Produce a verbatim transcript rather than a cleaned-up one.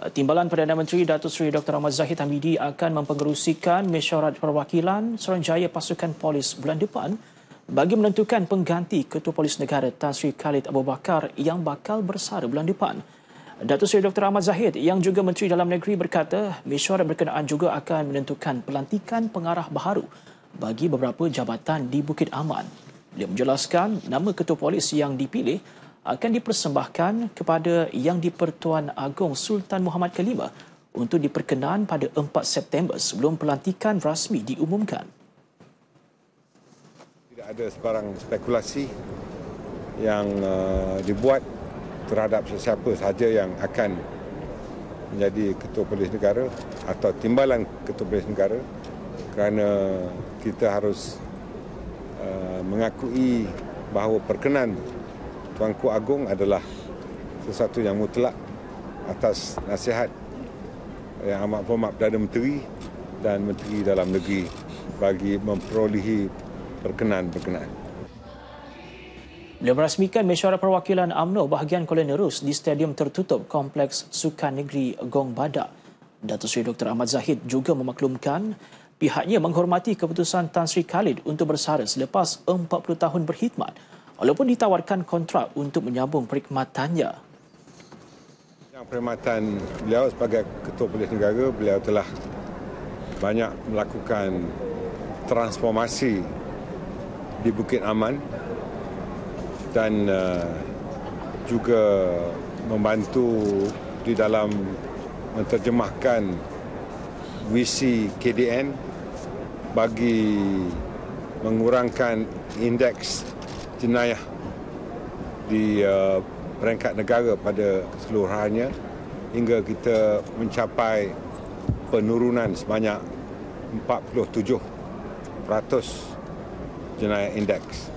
Timbalan Perdana Menteri Datuk Seri Doktor Ahmad Zahid Hamidi akan mempengerusikan mesyuarat perwakilan Suruhanjaya Pasukan Polis bulan depan bagi menentukan pengganti Ketua Polis Negara Tan Sri Khalid Abu Bakar yang bakal bersara bulan depan. Datuk Seri Doktor Ahmad Zahid yang juga Menteri Dalam Negeri berkata mesyuarat berkenaan juga akan menentukan pelantikan pengarah baharu bagi beberapa jabatan di Bukit Aman. Beliau menjelaskan nama Ketua Polis yang dipilih akan dipersembahkan kepada Yang di-Pertuan Agong Sultan Muhammad Kelima untuk diperkenan pada empat September sebelum pelantikan rasmi diumumkan. Tidak ada sebarang spekulasi yang uh, dibuat terhadap sesiapa sahaja yang akan menjadi Ketua Polis Negara atau timbalan Ketua Polis Negara, kerana kita harus uh, mengakui bahawa perkenan Tuanku Agong adalah sesuatu yang mutlak atas nasihat Yang Amat Berhormat Perdana Menteri dan Menteri Dalam Negeri bagi memperolehi perkenan-perkenaan. Beliau merasmikan mesyuarat perwakilan U M N O bahagian Kuala Nerus di Stadium Tertutup Kompleks Sukan Negeri Gong Badak. Datuk Seri Doktor Ahmad Zahid juga memaklumkan pihaknya menghormati keputusan Tan Sri Khalid untuk bersara selepas empat puluh tahun berkhidmat walaupun ditawarkan kontrak untuk menyambung perkhidmatannya. Yang perkhidmatan beliau sebagai Ketua Polis Negara, beliau telah banyak melakukan transformasi di Bukit Aman dan uh, juga membantu di dalam menterjemahkan visi K D N bagi mengurangkan indeks jenayah di uh, peringkat negara pada keseluruhannya hingga kita mencapai penurunan sebanyak empat puluh tujuh peratus jenayah indeks.